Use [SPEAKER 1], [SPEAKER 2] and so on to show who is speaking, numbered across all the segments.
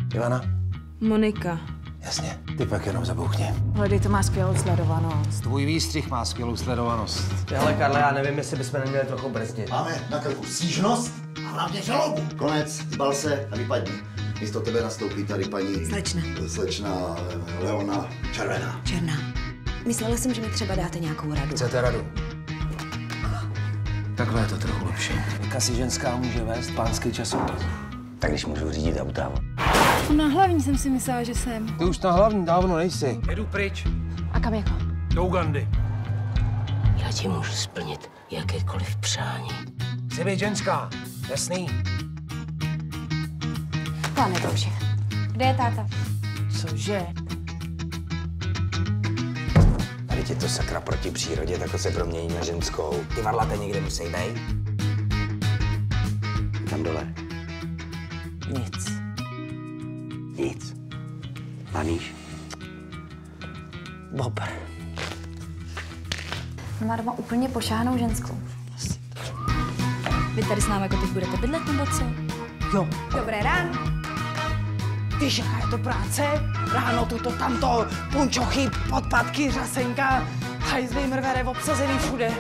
[SPEAKER 1] Ivana?
[SPEAKER 2] Monika.
[SPEAKER 1] Jasně, ty pak jenom zabouchni.
[SPEAKER 2] Hledej, to má skvělou sledovanost.
[SPEAKER 1] Tvůj výstřih má skvělou sledovanost.
[SPEAKER 3] Hele, Karle, já nevím, jestli bychom neměli trochu brzdit.
[SPEAKER 4] Máme na krku stížnost a hlavně žalobu. Konec, zbal se a vypadni. Místo tebe nastoupí tady paní... Slečna Leona Červená.
[SPEAKER 5] Černá. Myslela jsem, že mi třeba dáte nějakou radu.
[SPEAKER 1] Chcete radu? Takhle je to trochu lepší. Jaká si ženská může vést pánský časopis? Tak když můžu řídit auta.
[SPEAKER 2] Na hlavní jsem si myslela, že jsem.
[SPEAKER 1] Ty už na hlavní dávno nejsi. Jedu pryč.
[SPEAKER 2] A kam jako?
[SPEAKER 1] Do Ugandy.
[SPEAKER 6] Já ti můžu splnit jakékoliv přání.
[SPEAKER 1] Chci být ženská. Jasný?
[SPEAKER 2] Pane to všechno. Kde je táta?
[SPEAKER 3] Cože?
[SPEAKER 7] Tady ti to sakra proti přírodě, tak se promění na ženskou. Ty varlate někde musí být? Tam dole.
[SPEAKER 3] Nic.
[SPEAKER 7] Nic. Maníš?
[SPEAKER 3] Bobr.
[SPEAKER 5] Má doma úplně pošáhnou ženskou. Vy tady s námi jako teď budete bydlet, nebo co?
[SPEAKER 3] Jo.
[SPEAKER 5] Dobré ráno.
[SPEAKER 3] Víš, jaká je to práce? Ráno tuto, tamto, punčochy, podpatky, řasenka, hajzlí, mrvere, obsazený všude.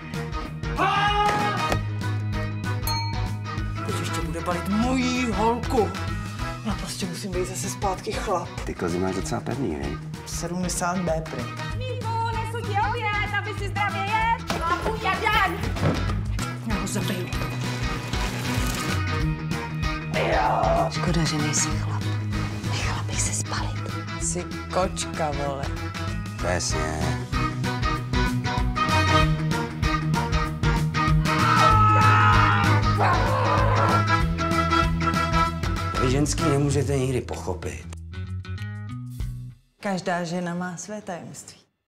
[SPEAKER 3] Teď ještě bude balit mojí holku. Já prostě musím být zase zpátky chlap.
[SPEAKER 7] Ty kozy máš docela pevný, hej?
[SPEAKER 3] 70 B prý.
[SPEAKER 2] Mínku, nesu ti oběd, aby si zdravě jet. A půjď jan.
[SPEAKER 3] Já ho zabiju.
[SPEAKER 5] Škoda, že nejsi chlap. Nechala bych se spalit.
[SPEAKER 3] Jsi kočka, vole.
[SPEAKER 7] Přesně. Vy ženský nemůžete nikdy pochopit.
[SPEAKER 3] Každá žena má své tajemství.